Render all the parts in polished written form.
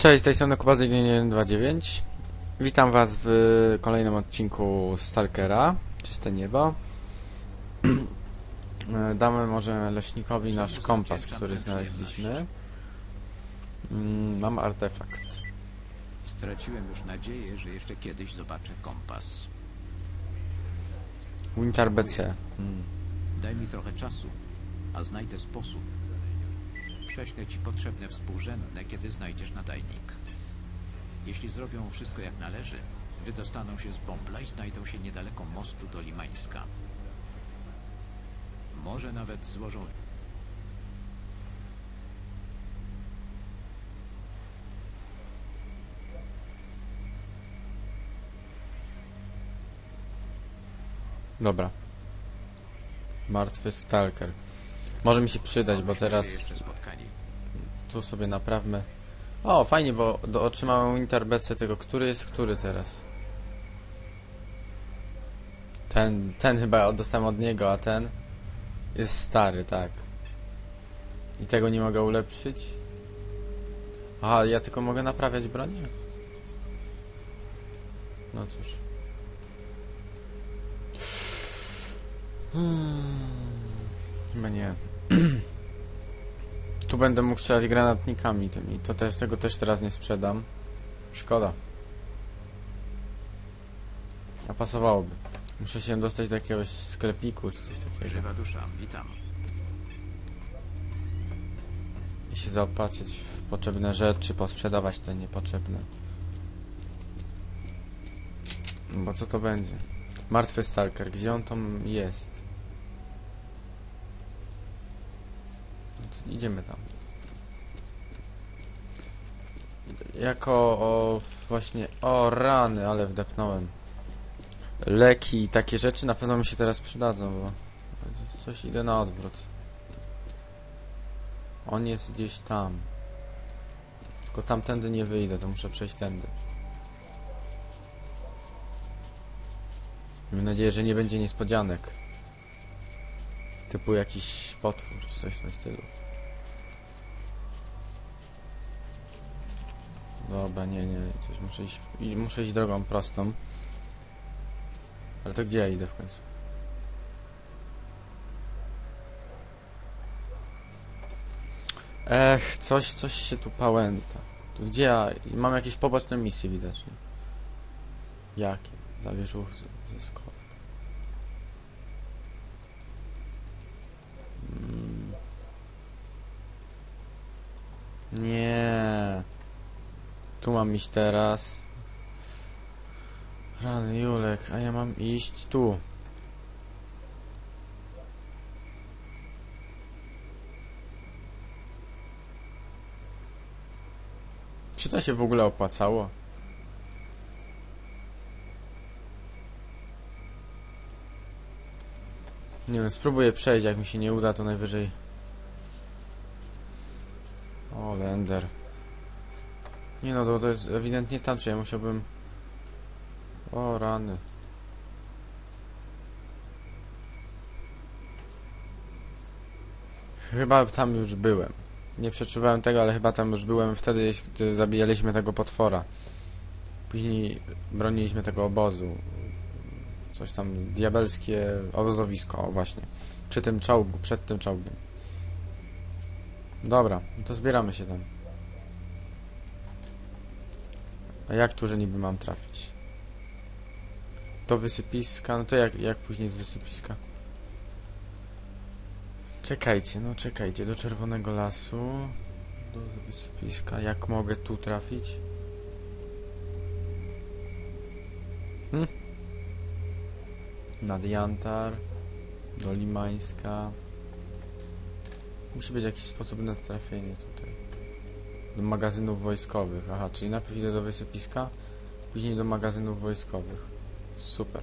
Cześć, z tej strony Kubazy1129. Witam was w kolejnym odcinku Stalkera. Czyste niebo. Damy może leśnikowi nasz kompas, który znaleźliśmy. Mam artefakt. Straciłem już nadzieję, że jeszcze kiedyś zobaczę kompas. Winter BC. Daj mi trochę czasu, a znajdę sposób. Prześlę ci potrzebne współrzędne, kiedy znajdziesz nadajnik. Jeśli zrobią wszystko jak należy, wydostaną się z bąbla i znajdą się niedaleko mostu do Limańska. Może nawet złożą... Dobra. Martwy Stalker. Może mi się przydać, bo teraz tu sobie naprawmy. O, fajnie, bo otrzymałem Winter BC tego, który jest który teraz. Ten chyba dostałem od niego, a ten jest stary, tak. I tego nie mogę ulepszyć. Aha, ja tylko mogę naprawiać bronię? No cóż. Chyba nie. Tu będę mógł strzelać granatnikami tymi. Tego też teraz nie sprzedam. Szkoda. A pasowałoby. Muszę się dostać do jakiegoś sklepiku czy coś takiego. Żywa dusza, witam. I się zaopatrzyć w potrzebne rzeczy, posprzedawać te niepotrzebne. Bo co to będzie? Martwy Stalker, gdzie on tam jest? No to idziemy tam. Właśnie... O, rany, ale wdepnąłem. Leki i takie rzeczy na pewno mi się teraz przydadzą, bo... Coś idę na odwrót. On jest gdzieś tam. Tylko tamtędy nie wyjdę, to muszę przejść tędy. Mam nadzieję, że nie będzie niespodzianek. Typu jakiś potwór, czy coś w tym stylu. Dobra, nie. Coś muszę iść drogą prostą. Ale to gdzie ja idę w końcu? Ech, coś się tu pałęta. Tu gdzie ja... Mam jakieś poboczne misje widocznie. Jakie? Zawierzchówce zyskowne. Nie. Tu mam iść teraz. Rany Julek, a ja mam iść tu. Czy to się w ogóle opłacało? Nie wiem, spróbuję przejść, jak mi się nie uda, to najwyżej... O, Lender. Nie no, to jest ewidentnie tam, czy ja musiałbym... O, rany. Chyba tam już byłem. Nie przeczuwałem tego, ale chyba tam już byłem wtedy, gdy zabijaliśmy tego potwora. Później broniliśmy tego obozu. Coś tam, diabelskie obozowisko, o właśnie. Przy tym czołgu, przed tym czołgiem. Dobra, no to zbieramy się tam. A jak tu, że niby mam trafić? Do wysypiska? No to jak później z wysypiska? Czekajcie, do Czerwonego Lasu. Do wysypiska. Jak mogę tu trafić? Nad Jantar. Do Limańska. Musi być jakiś sposób na trafienie tutaj. Do magazynów wojskowych. Aha, czyli najpierw idę do wysypiska, później do magazynów wojskowych. Super.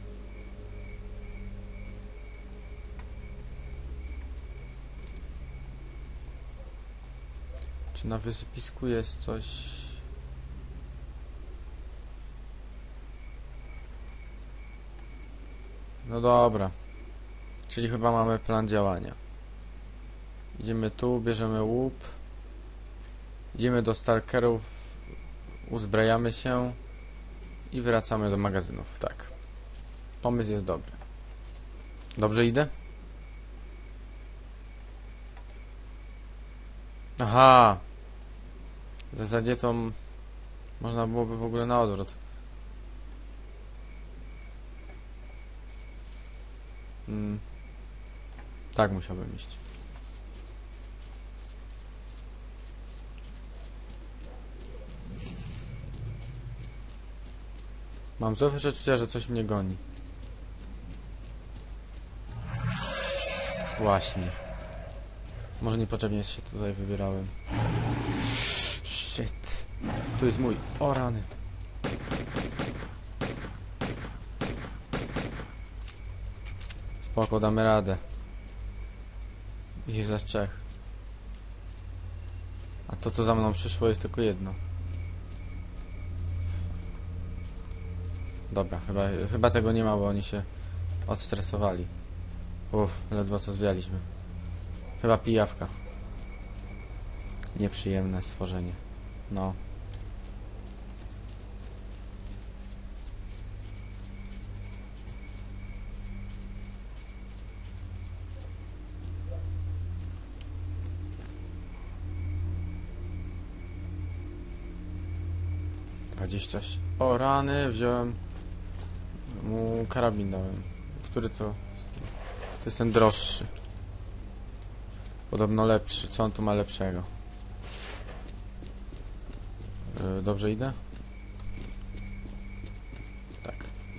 Czy na wysypisku jest coś? No dobra. Czyli chyba mamy plan działania. Idziemy tu, bierzemy łup. Idziemy do Stalkerów uzbrajamy się i wracamy do magazynów. Tak. Pomysł jest dobry. Dobrze idę? Aha! W zasadzie to można byłoby w ogóle na odwrót. Tak musiałbym iść. Mam złe przeczucia, że coś mnie goni. Właśnie. Może niepotrzebnie się tutaj wybierałem. Shit. Tu jest mój. O rany. Spoko, damy radę. Ich jest aż 3. A to, co za mną przyszło, jest tylko jedno. Dobra, chyba tego nie ma, bo oni się odstresowali. Uff, ledwo co zwialiśmy. Chyba pijawka. Nieprzyjemne stworzenie. No. O rany, wziąłem mu karabin dałem. Który to? To jest ten droższy. Podobno lepszy. Co on tu ma lepszego? Dobrze idę? Tak.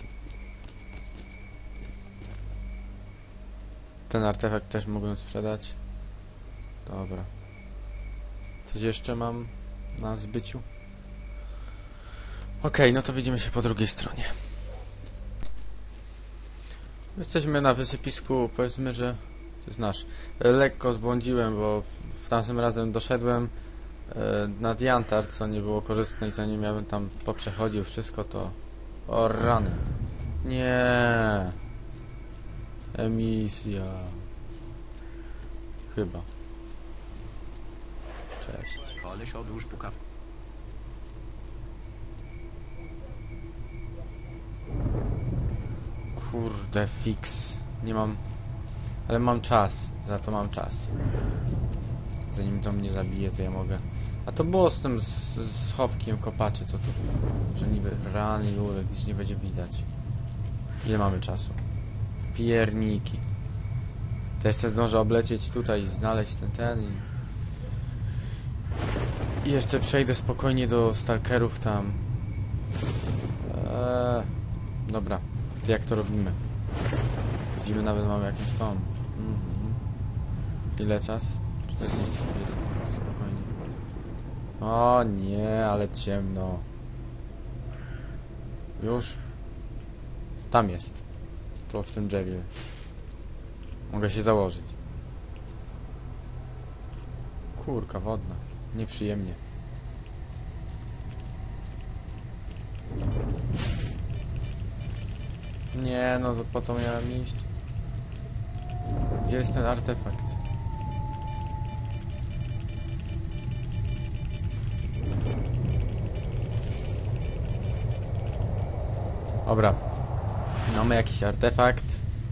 Ten artefakt też mogłem sprzedać. Dobra. Coś jeszcze mam na zbyciu? Okej, no to widzimy się po drugiej stronie. Jesteśmy na wysypisku, powiedzmy, że to jest nasz. Lekko zbłądziłem, bo w tamtym razem doszedłem nad Jantar, co nie było korzystne i zanim ja bym tam poprzechodził wszystko, to... O rany. Nie. Emisja. Chyba. Cześć. Koleś, odłóż pukawkę. Kurde, fix. Nie mam... Ale mam czas. Za to mam czas. Zanim to mnie zabije, to ja mogę... A to było z tym schowkiem kopaczy, co tu? Że niby rany i ulek, nic nie będzie widać. Ile mamy czasu? W pierniki. To jeszcze zdążę oblecieć tutaj i znaleźć ten i jeszcze przejdę spokojnie do stalkerów tam. Dobra. To jak to robimy? Widzimy, nawet mamy jakąś tą. Ile czas? 42 sekundy, spokojnie. O nie, ale ciemno. Już? Tam jest. To w tym drzewie. Mogę się założyć. Kurka wodna. Nieprzyjemnie. Nie, no to po to miałem iść. Gdzie jest ten artefakt? Dobra. Mamy jakiś artefakt.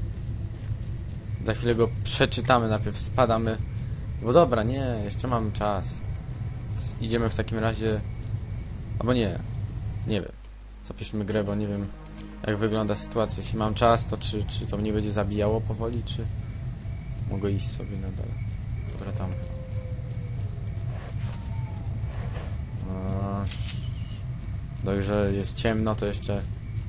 Za chwilę go przeczytamy, najpierw spadamy. Bo dobra, nie, jeszcze mamy czas. Idziemy w takim razie... Albo nie. Nie wiem. Zapiszmy grę, bo nie wiem jak wygląda sytuacja. Jeśli mam czas, to czy to mnie będzie zabijało powoli, czy mogę iść sobie nadal. Dobra, tam. Dość, że jest ciemno, to jeszcze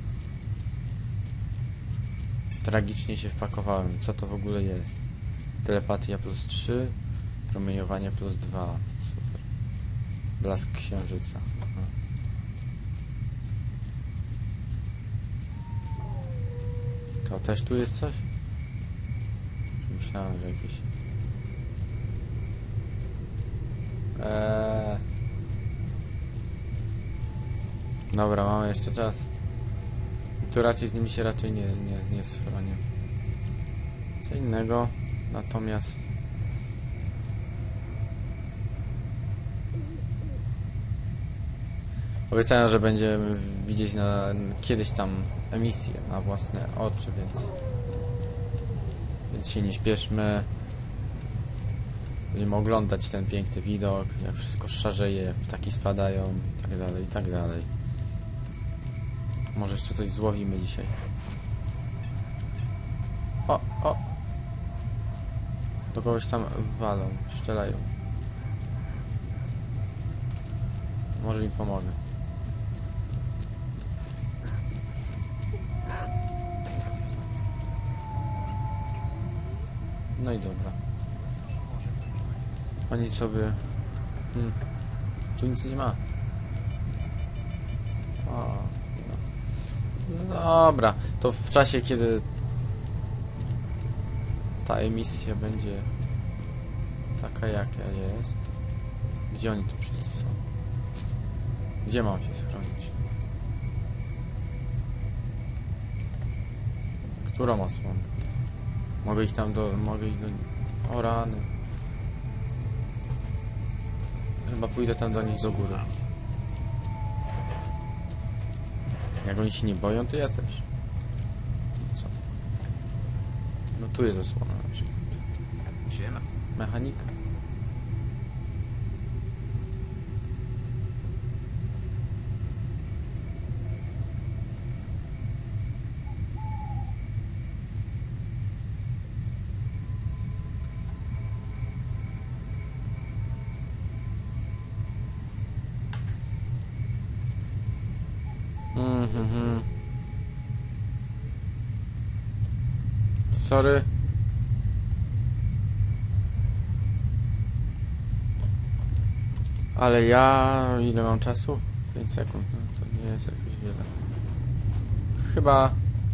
tragicznie się wpakowałem. Co to w ogóle jest? Telepatia plus 3, promieniowanie plus 2. Super. Blask księżyca. Aha. To też tu jest coś? Myślałem, że jakieś... Dobra, mamy jeszcze czas. Tu raczej z nimi się raczej nie schronię. Co innego, natomiast... Obiecają, że będziemy widzieć kiedyś tam emisję na własne oczy, więc się nie śpieszmy. Będziemy oglądać ten piękny widok, jak wszystko szarzeje, jak ptaki spadają i tak dalej, i tak dalej. Może jeszcze coś złowimy dzisiaj. O! Do kogoś tam walą, strzelają. Może im pomogę. No i dobra. Oni sobie... Tu nic nie ma. O, no. Dobra, to w czasie, kiedy ta emisja będzie taka, jaka jest. Gdzie oni tu wszyscy są? Gdzie mam się schronić? Którą osłonę? Mogę ich tam Mogę ich do... O rany. Chyba pójdę tam do nich do góry. Jak oni się nie boją, to ja też. Co? No tu jest osłona na przykład. Siema. Mechanika. Sorry. Ale ja... Ile mam czasu? 5 sekund. No, to nie jest jakoś wiele. Chyba...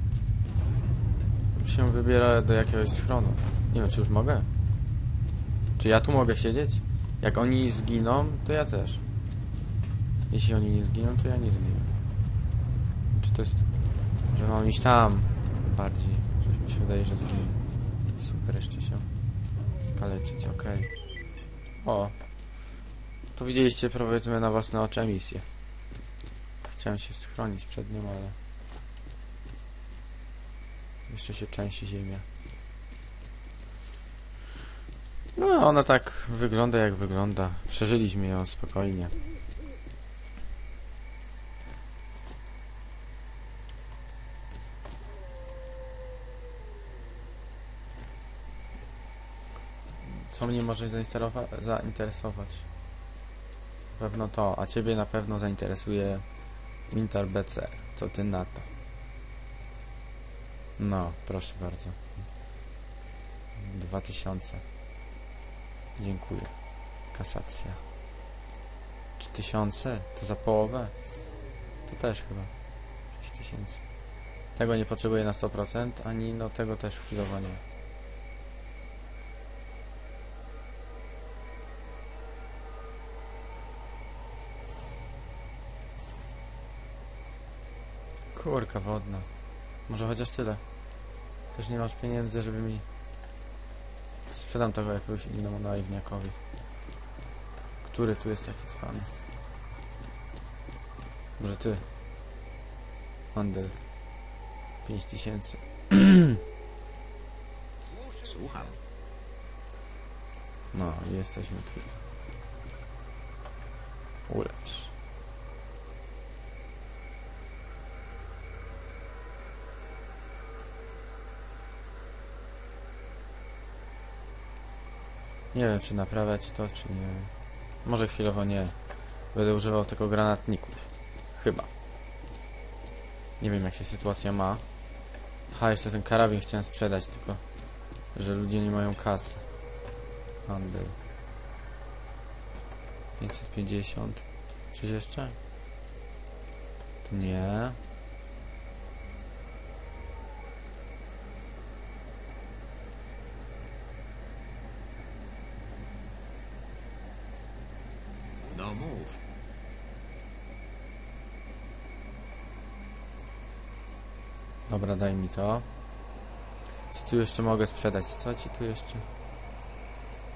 się wybiera do jakiegoś schronu. Nie wiem, czy już mogę? Czy ja tu mogę siedzieć? Jak oni zginą, to ja też. Jeśli oni nie zginą, to ja nie zginę. Czy to jest... że mam iść tam bardziej? Coś mi się wydaje, że zginę. Super, jeszcze się kaleczyć, okej. O! To widzieliście, powiedzmy, na własne oczy emisję. Chciałem się schronić przed nią, ale... jeszcze się trzęsie ziemia. No, ona tak wygląda, jak wygląda. Przeżyliśmy ją spokojnie. Co mnie może zainteresować? Na pewno to, a ciebie na pewno zainteresuje Winter BC. Co ty na to? No, proszę bardzo. 2000. Dziękuję. Kasacja. 3000? To za połowę? To też chyba. 6000. Tego nie potrzebuję na 100%, ani no tego też chwilowo nie. Kurka wodna. Może chociaż tyle. Też nie masz pieniędzy, żeby mi... Sprzedam tego jakiegoś innemu naiwniakowi. Który tu jest taki cwany? Może ty? Handel. 5000. Słucham. No, jesteśmy kwita. Ulecz. Nie wiem, czy naprawiać to, czy nie. Może chwilowo nie. Będę używał tylko granatników. Chyba. Nie wiem, jak się sytuacja ma. Aha, jeszcze ten karabin chciałem sprzedać, tylko że ludzie nie mają kasy. Handel. 550. Coś jeszcze? Tu nie. No mów. Dobra, daj mi to. Co tu jeszcze mogę sprzedać? Co ci tu jeszcze?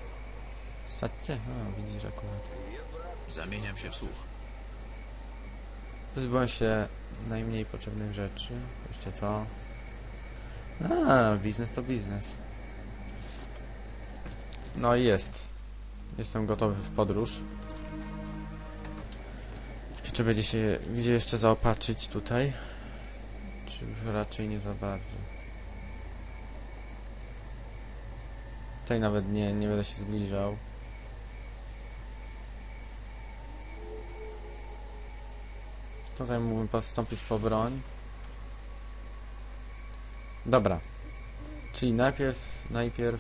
Stację? A, widzisz akurat. Zamieniam się w słuch. Wyzbyłem się najmniej potrzebnych rzeczy. Jeszcze to. Biznes to biznes. No i jest. Jestem gotowy w podróż. Czy będzie się gdzie jeszcze zaopatrzyć tutaj? Czy już raczej nie za bardzo? Tutaj nawet nie będę się zbliżał. Tutaj mógłbym postąpić po broń. Dobra. Czyli najpierw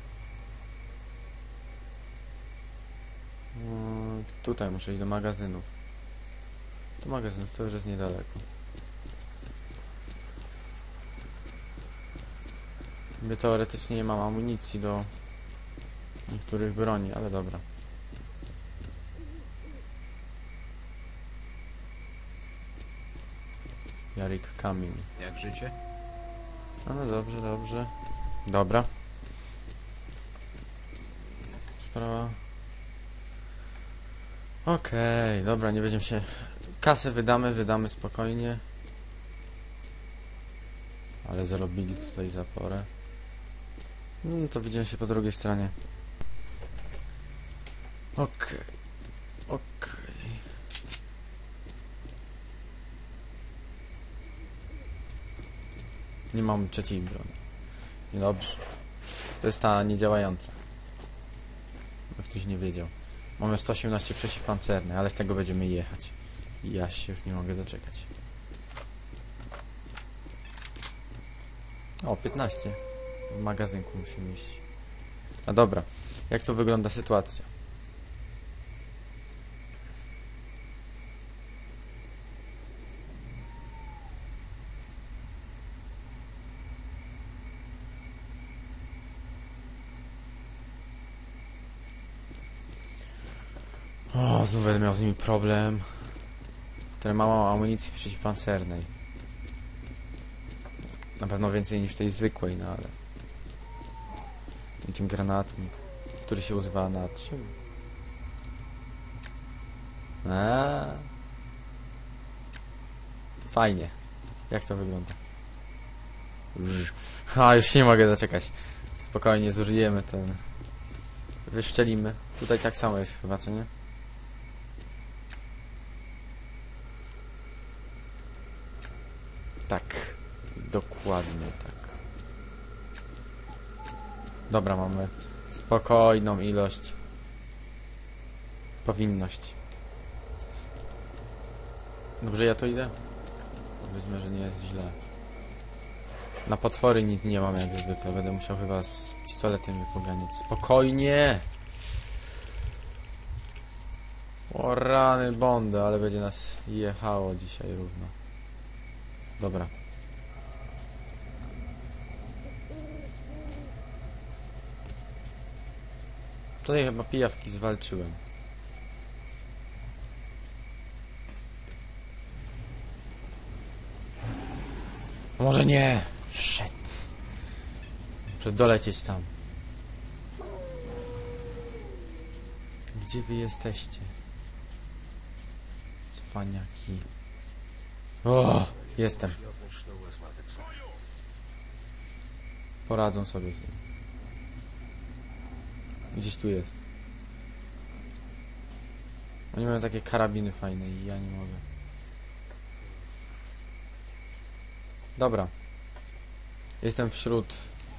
tutaj muszę iść do magazynów. Do magazynów to już jest niedaleko. By teoretycznie nie mam amunicji do niektórych broni, ale dobra. Jarek kamień. Jak życie? No dobrze, dobrze. Dobra. Sprawa. Okej, dobra, nie będziemy się... Kasę wydamy spokojnie. Ale zarobili tutaj zaporę. No to widzimy się po drugiej stronie. Okej. Nie mam trzeciej broni. Niedobrze. To jest ta niedziałająca. Bo ktoś nie wiedział. Mamy 118 przeciwpancerne, ale z tego będziemy jechać. I ja się już nie mogę doczekać. O, 15. W magazynku musimy iść. No dobra. Jak tu wygląda sytuacja? O, znów będę miał z nimi problem. Tyle mało amunicji przeciwpancernej. Na pewno więcej niż tej zwykłej, no ale... I ten granatnik, który się używa na czym? Fajnie. Jak to wygląda? Już nie mogę doczekać. Spokojnie, zużyjemy ten... Wyszczelimy. Tutaj tak samo jest chyba, co nie? Tak. Dokładnie tak. Dobra, mamy spokojną ilość. Powinność. Dobrze, ja to idę? Powiedzmy, że nie jest źle. Na potwory nic nie mam jak zwykle. Będę musiał chyba z pistoletem je poganiać. Spokojnie! O rany bondy, ale będzie nas jechało dzisiaj równo. Dobra. Tutaj chyba pijawki zwalczyłem. Może nie! Shit! Muszę dolecieć tam. Gdzie wy jesteście? Cwaniaki. O! Jestem. Poradzą sobie z nim. Gdzieś tu jest. Oni mają takie karabiny fajne i ja nie mogę. Dobra. Jestem wśród,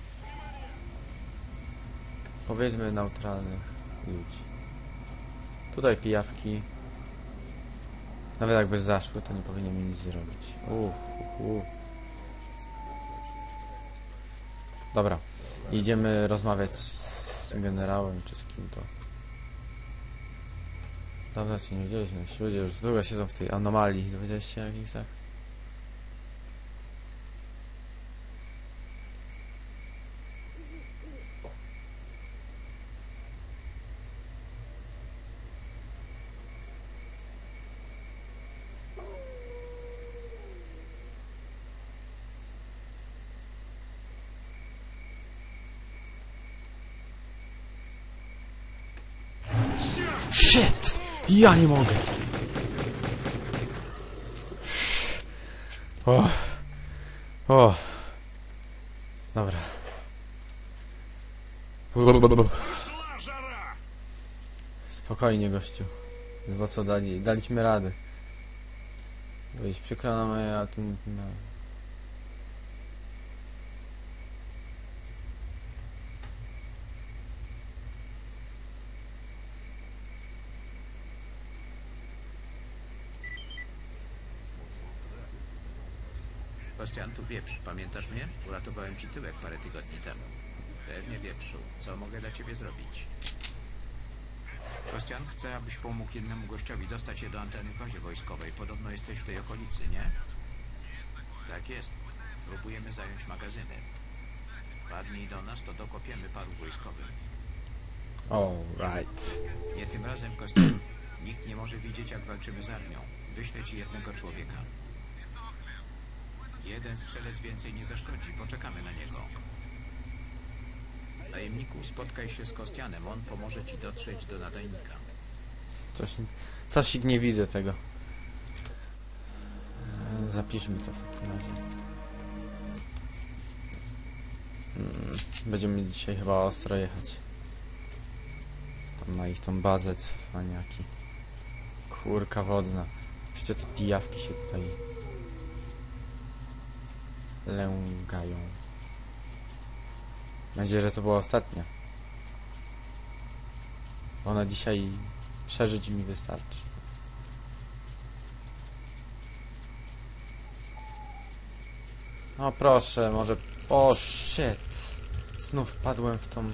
powiedzmy, neutralnych ludzi. Tutaj pijawki. Nawet jakby zaszły, to nie powinien mi nic zrobić. Dobra. Idziemy rozmawiać z generałem, czy z kim to. Dawno cię nie widzieliśmy. Ludzie już długo siedzą w tej anomalii. Dowiedziałeś się jakichś tak? Shit! Ja nie mogę! O. O. Dobra. Spokojnie, gościu. Bo co daliśmy radę. Bo jest przykro nam, a tu... No. Kostian, tu wieprz. Pamiętasz mnie? Uratowałem ci tyłek parę tygodni temu. Pewnie, wieprzu. Co mogę dla ciebie zrobić? Kostian, chcę, abyś pomógł jednemu gościowi dostać się do anteny w bazie wojskowej. Podobno jesteś w tej okolicy, nie? Tak jest. Próbujemy zająć magazyny. Wpadnij do nas, to dokopiemy paru wojskowym. Alright. Nie tym razem, Kostian. Nikt nie może widzieć, jak walczymy z armią. Wyślę ci jednego człowieka. Jeden strzelec więcej nie zaszkodzi. Poczekamy na niego. Tajemniku, spotkaj się z Kostianem. On pomoże ci dotrzeć do nadajnika. Coś nie widzę tego. Zapiszmy to w takim razie. Będziemy dzisiaj chyba ostro jechać. Tam na ich tą bazę, cwaniaki. Kurka wodna. Jeszcze te pijawki się tutaj lęgają. Mam nadzieję, że to była ostatnia. Ona dzisiaj przeżyć mi wystarczy. No proszę, może... O, shit! Znów wpadłem w tą...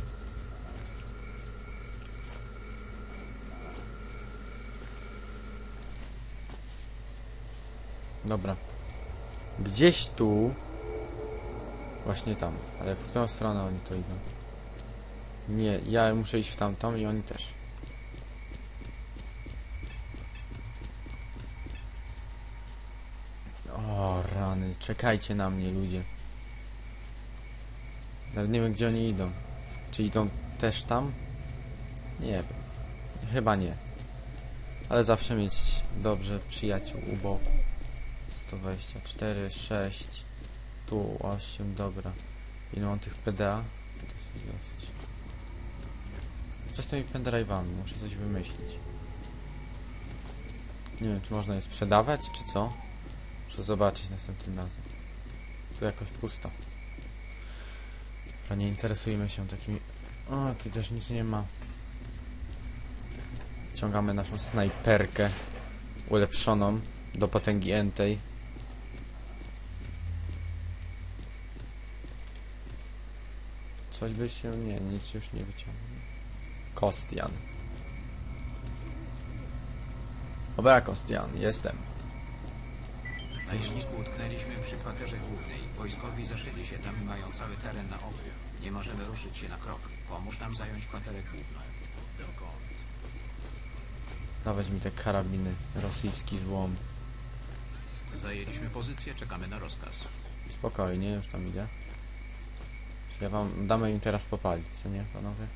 Dobra. Gdzieś tu... Właśnie tam. Ale w którą stronę oni to idą? Nie, ja muszę iść w tamtą i oni też. O, rany. Czekajcie na mnie, ludzie. Nawet nie wiem, gdzie oni idą. Czy idą też tam? Nie wiem. Chyba nie. Ale zawsze mieć dobrze przyjaciół u boku. 124, 6. Tu 8, dobra. Ile mam tych PDA? Dosyć. Co z tymi pendrive'ami? Muszę coś wymyślić. Nie wiem, czy można je sprzedawać, czy co? Muszę zobaczyć następnym razem. Tu jakoś pusto. Dobra, nie interesujmy się takimi... O, tu też nic nie ma. Wciągamy naszą snajperkę ulepszoną do potęgi entej. Coś by się... Nie, nic już nie wyciągnie. Kostian. Dobra, Kostian, jestem. Najemniku, utknęliśmy przy kwaterze głównej. Wojskowi zaszyli się tam i mają cały teren na oku. Nie możemy ruszyć się na krok. Pomóż nam zająć kwaterę główną. Dokąd? Dawać mi te karabiny. Rosyjski złom. Zajęliśmy pozycję, czekamy na rozkaz. Spokojnie, już tam idę. Ja wam damy im teraz popalić, co nie, panowie?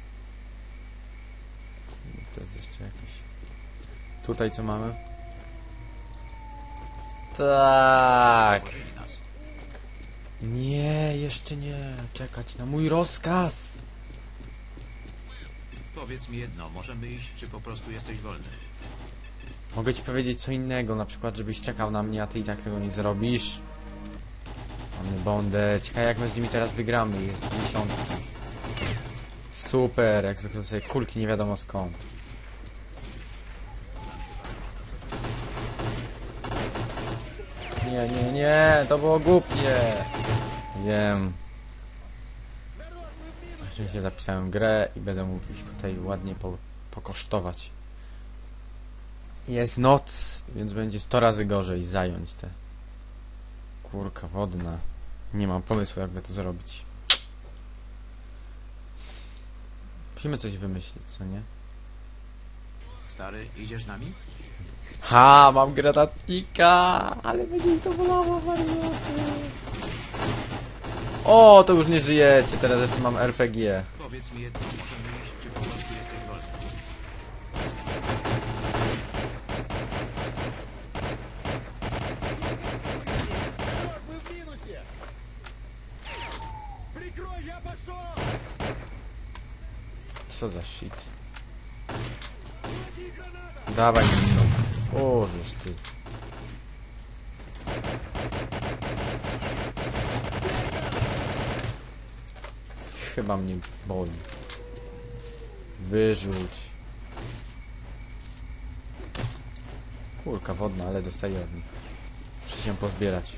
To jest jeszcze jakieś... Tutaj co mamy? Tak! Położyli nas. Nie, jeszcze nie. Czekać na mój rozkaz. Powiedz mi jedno, możemy iść, czy po prostu jesteś wolny? Mogę ci powiedzieć co innego, na przykład żebyś czekał na mnie, a ty i tak tego nie zrobisz. Mamy bondę. Ciekawe jak my z nimi teraz wygramy. Jest 10. Super, jak zwykle sobie kulki nie wiadomo skąd. Nie, nie, nie, to było głupie. Wiem. Oczywiście zapisałem grę i będę mógł ich tutaj ładnie pokosztować. Jest noc, więc będzie 100 razy gorzej zająć te... Kurka wodna. Nie mam pomysłu, jakby to zrobić. Musimy coś wymyślić, co nie? Stary, idziesz z nami? Ha, mam granatnika, ale będzie mi to bolało, warioty. O, to już nie żyjecie, teraz jeszcze mam RPG. Powiedz mi jedno, możemy iść, czy po prostu jesteś wolny? Co za shit. Dawaj minął. O, żeż ty. Chyba mnie boli. Wyrzuć. Kurka wodna, ale dostaję od nich. Muszę się pozbierać.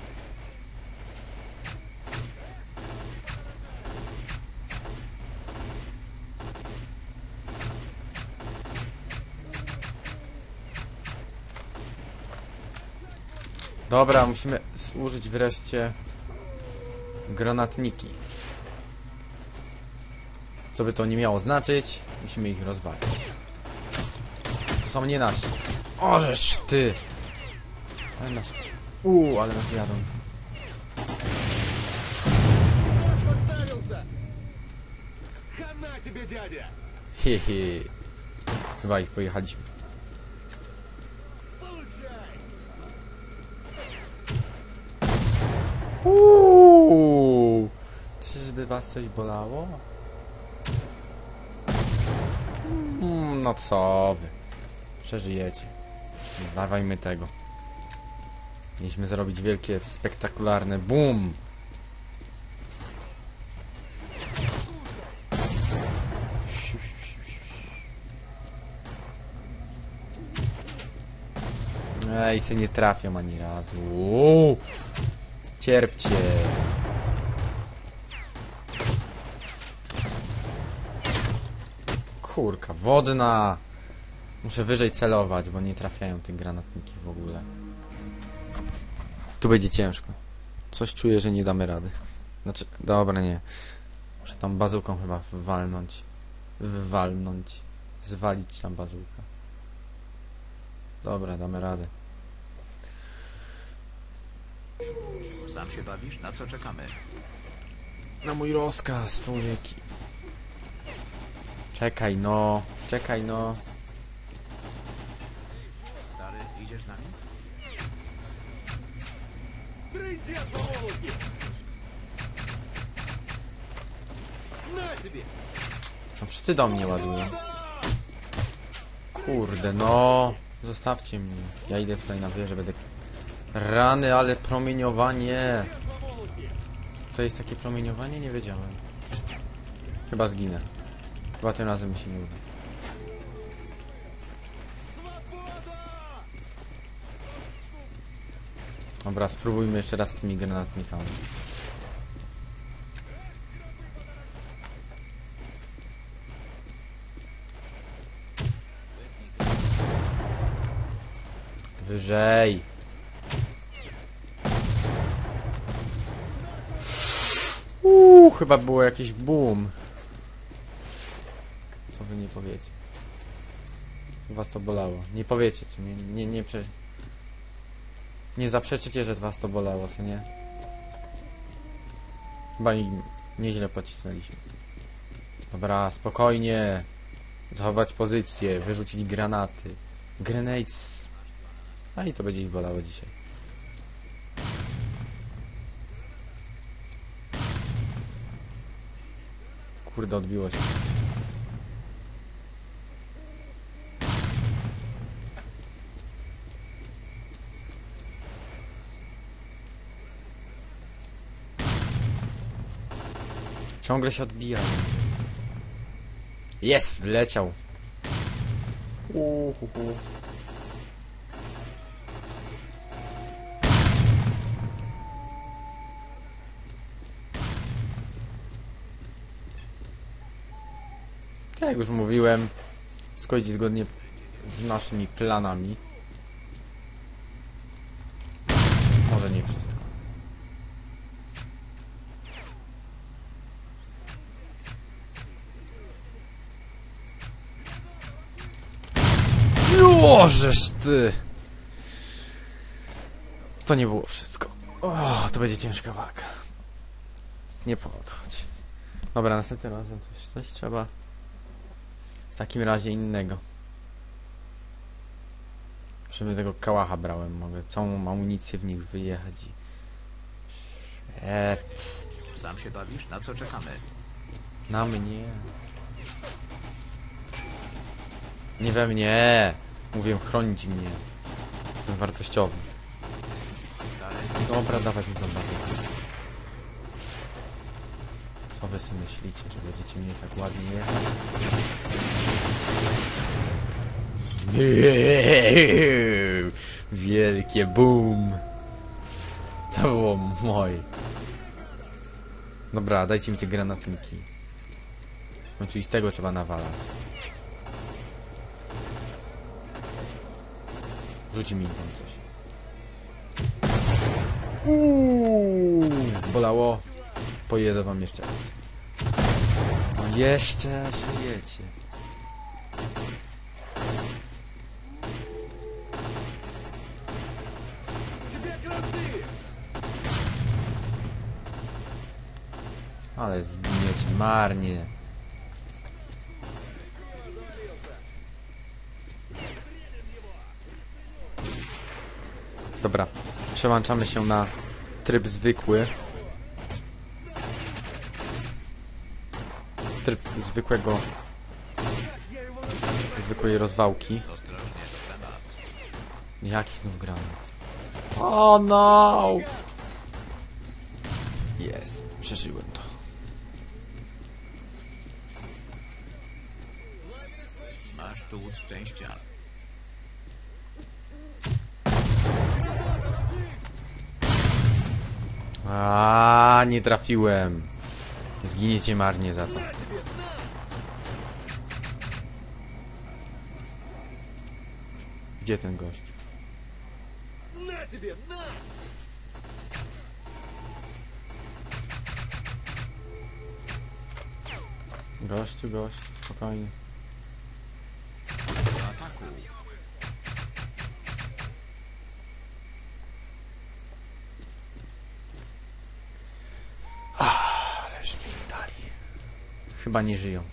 Dobra, musimy użyć wreszcie granatniki. Co by to nie miało znaczyć, musimy ich rozwalić. To są nie nasi. Ożeż ty! Ale nas... ale nas jadą. Hehe. Chyba ich pojechaliśmy. Czyżby was coś bolało? No co wy. Przeżyjecie. Dawajmy tego. Mieliśmy zrobić wielkie, spektakularne BUM! Ej, se nie trafiam ani razu. Cierpcie. Kurka, wodna. Muszę wyżej celować, bo nie trafiają te granatniki w ogóle. Tu będzie ciężko. Coś czuję, że nie damy rady. Znaczy, dobra, nie. Muszę tam bazuką chyba walnąć. Wywalnąć. Zwalić tam bazukę. Dobra, damy radę. Sam się bawisz? Na co czekamy? Na mój rozkaz, człowieki. Czekaj no. Czekaj no. Stary, idziesz z nami? No wszyscy do mnie ładują. Kurde no. Zostawcie mnie. Ja idę tutaj na wieżę, będę... Rany, ale promieniowanie. To jest takie promieniowanie? Nie wiedziałem. Chyba zginę. Chyba tym razem mi się nie uda. Dobra, spróbujmy jeszcze raz z tymi granatnikami. Wyżej. Chyba było jakieś boom. Co wy nie powiecie? Was to bolało. Nie powiecie, co nie zaprzeczycie, że was to bolało, co nie? Chyba nieźle pocisnęliśmy. Dobra, spokojnie. Zachować pozycję, wyrzucić granaty. Grenades. A i to będzie ich bolało dzisiaj. Kurde, odbiło się. Ciągle się odbija. Jest, wleciał. Tak jak już mówiłem, wszystko idzie zgodnie z naszymi planami. Może nie wszystko. Jożeż ty! To nie było wszystko. O, to będzie ciężka walka. Nie podchodź. Dobra, następnym razem coś trzeba w takim razie innego. Żeby tego kałacha brałem, mogę całą amunicję w nich wyjechać i... Sam się bawisz? Na co czekamy? Na mnie. Nie we mnie. Mówię, chronić mnie. Jestem wartościowy. Stary, Dobra, dawać mi tą bazę. Co wy sobie myślicie, że będziecie mnie tak ładnie jechać? Wielkie boom. To było moje. Dobra, dajcie mi te granatniki. W końcu i z tego trzeba nawalać. Rzuci mi tam coś. Bolało. Pojedę wam jeszcze raz. No jeszcze żyjecie. Ale zginiecie marnie. Dobra, przełączamy się na tryb zwykły. Tryb zwykłej rozwałki. ostrożnie, to temat. Jaki znów granat? O no! Jest, przeżyłem to. Masz tu łód szczęścia. A, nie trafiłem. Zginiecie marnie za to. Gdzie ten gość? Gościu, spokojnie. Do ataku. Ależ mi im dali. Chyba nie żyją.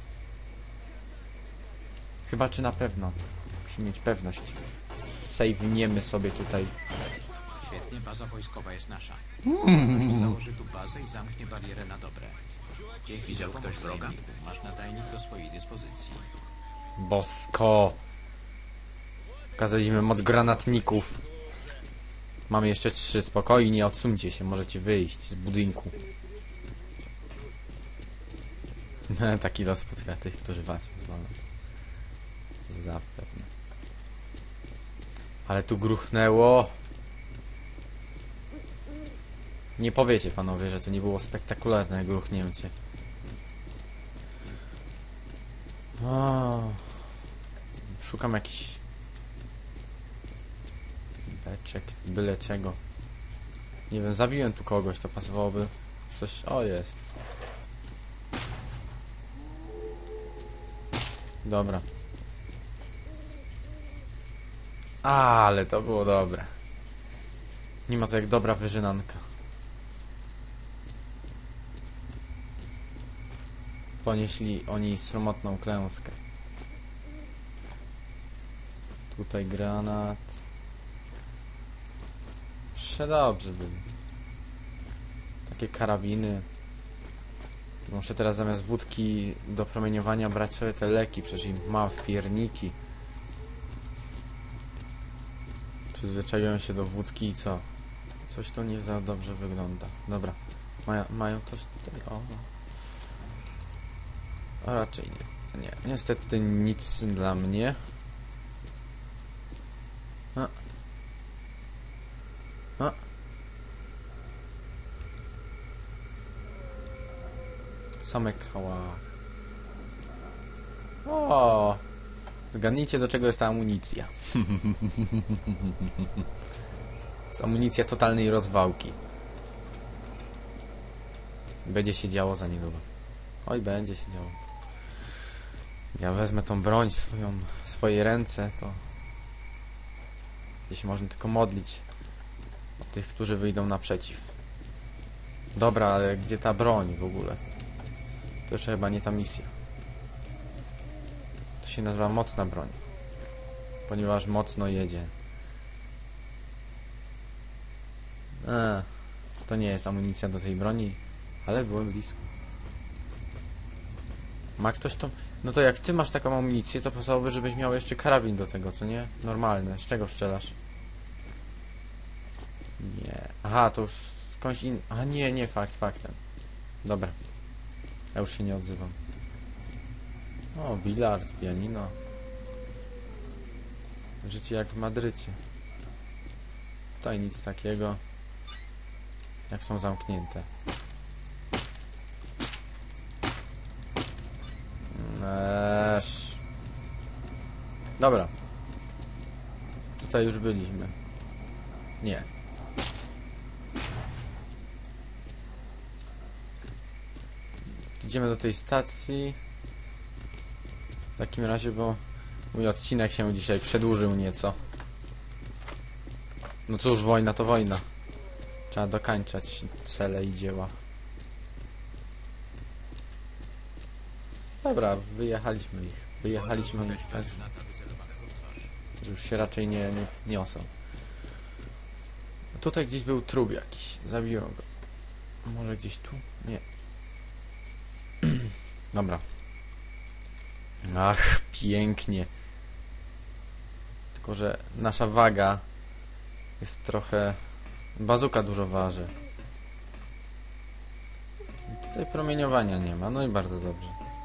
Chyba czy na pewno. Musimy mieć pewność. Save'niemy sobie tutaj. Świetnie, baza wojskowa jest nasza. Założy tu bazę i zamknie barierę na dobre. Dzięki Widział ktoś wroga? najemniku masz nadajnik do swojej dyspozycji. Bosko. Pokazaliśmy moc granatników. Mamy jeszcze 3. Spokojnie, odsuńcie się. Możecie wyjść z budynku. Taki los spotka tych, którzy walczą z wolą. Zapewne. Ale tu gruchnęło. Nie powiecie, panowie, że to nie było spektakularne gruchnięcie. O, szukam jakiś beczek, byle czego. Nie wiem, zabiłem tu kogoś, to pasowałoby coś... O, jest. Dobra. Ale to było dobre. Nie ma to jak dobra wyżynanka. Ponieśli oni sromotną klęskę. Tutaj granat. Przedobrze byli. Takie karabiny. Muszę teraz zamiast wódki do promieniowania brać sobie te leki, przecież im małe wpierniki. Przyzwyczaiłem się do wódki i co? Coś to nie za dobrze wygląda. Dobra. Mają coś tutaj? O. A raczej nie. Nie. Niestety nic dla mnie. A. Same koła. O! Zgadnijcie, do czego jest ta amunicja. Jest amunicja totalnej rozwałki. Będzie się działo za niedługo. Oj, będzie się działo. Ja wezmę tą broń w swoje ręce, to jeśli można tylko modlić o tych, którzy wyjdą naprzeciw. Dobra, ale gdzie ta broń w ogóle? To jeszcze chyba nie ta misja. To się nazywa mocna broń. Ponieważ mocno jedzie. To nie jest amunicja do tej broni, ale byłem blisko. Ma ktoś to... No to jak ty masz taką amunicję, to pasowałoby, żebyś miał jeszcze karabin do tego, co nie? Normalne. Z czego strzelasz? Nie. Aha, to skądś in... Aha, nie, faktem. Dobra. Ja już się nie odzywam. O, bilard, pianino. Życie jak w Madrycie. Tutaj nic takiego. Jak są zamknięte. Dobra. Tutaj już byliśmy. Nie. Idziemy do tej stacji. W takim razie, bo mój odcinek się dzisiaj przedłużył nieco. No cóż, wojna to wojna. Trzeba dokańczać cele i dzieła. Dobra, wyjechaliśmy ich. Wyjechaliśmy ich tak, że już się raczej nie niosą. Tutaj gdzieś był trup jakiś. Zabiłem go. Może gdzieś tu? Nie. Dobra. Ach, pięknie. Tylko, że nasza waga jest trochę... Bazuka dużo waży. Tutaj promieniowania nie ma, no i bardzo dobrze.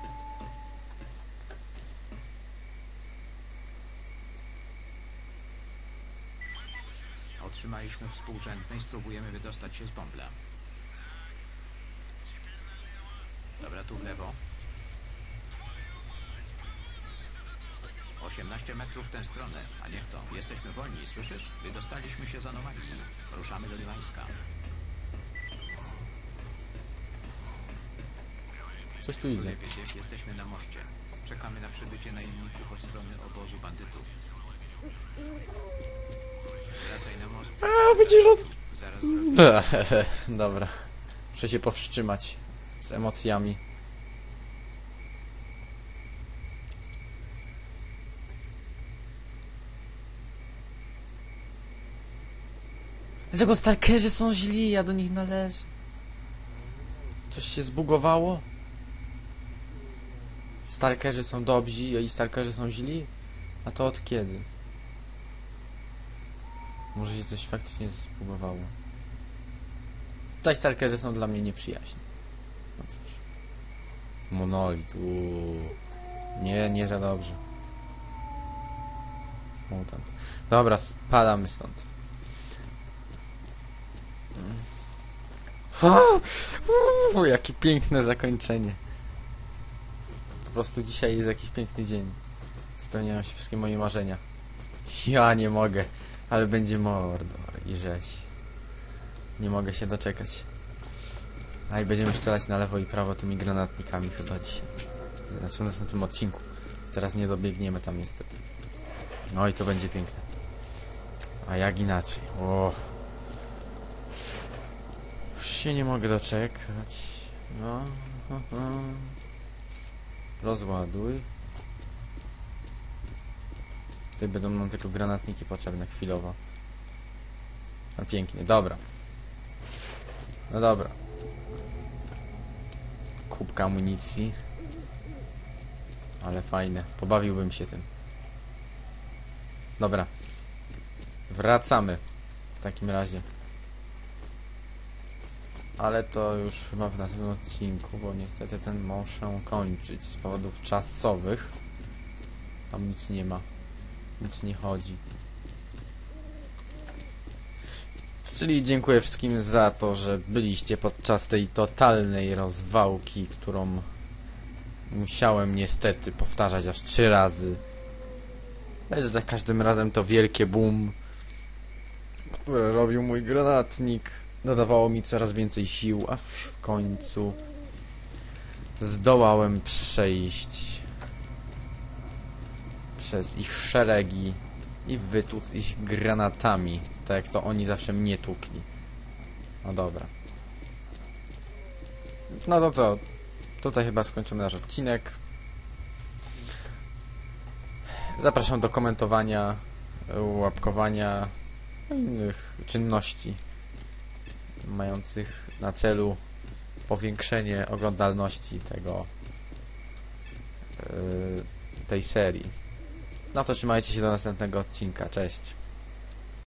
Otrzymaliśmy współrzędne i spróbujemy wydostać się z bąbla. Dobra, tu w lewo. 18 metrów w tę stronę, a niech to. Jesteśmy wolni, słyszysz? Wydostaliśmy się z anomalii. Ruszamy do Liwańska. Coś tu idzie. Jesteśmy na moście. Czekamy na przybycie najemników od strony obozu bandytów. Wracaj na most. A, będzie roz... Zaraz zrobimy. Dobra. Muszę się powstrzymać z emocjami. Dlaczego stalkerzy są źli? Ja do nich należę. Coś się zbugowało? Stalkerzy są dobrzy i stalkerzy są źli? A to od kiedy? Może się coś faktycznie zbugowało. Tutaj stalkerzy są dla mnie nieprzyjaźni. No cóż. Monolit. Nie za dobrze. Mutant. Dobra, spadamy stąd. Jakie piękne zakończenie. Po prostu dzisiaj jest jakiś piękny dzień. Spełniają się wszystkie moje marzenia. Ja nie mogę, ale będzie mordor i rzeź. Nie mogę się doczekać. A i będziemy strzelać na lewo i prawo tymi granatnikami chyba dzisiaj. Znaczy na następnym odcinku. Teraz nie dobiegniemy tam niestety. No i to będzie piękne. A jak inaczej? Już się nie mogę doczekać. No. Rozładuj. Tutaj będą nam tylko granatniki potrzebne chwilowo. No pięknie, dobra. No dobra. Kubka amunicji. Ale fajne. Pobawiłbym się tym. Dobra. Wracamy. W takim razie. Ale to już chyba w następnym odcinku, bo niestety ten muszę kończyć z powodów czasowych. Tam nic nie ma. Nic nie chodzi. Czyli dziękuję wszystkim za to, że byliście podczas tej totalnej rozwałki, którą musiałem niestety powtarzać aż 3 razy. Lecz za każdym razem to wielkie boom, które robił mój granatnik, dodawało mi coraz więcej sił, a w końcu zdołałem przejść przez ich szeregi i wytłuc ich granatami, tak jak to oni zawsze mnie tłukli. No dobra. No to co? Tutaj chyba skończymy nasz odcinek. Zapraszam do komentowania, łapkowania i innych czynności mających na celu powiększenie oglądalności tego tej serii. No to trzymajcie się do następnego odcinka. Cześć.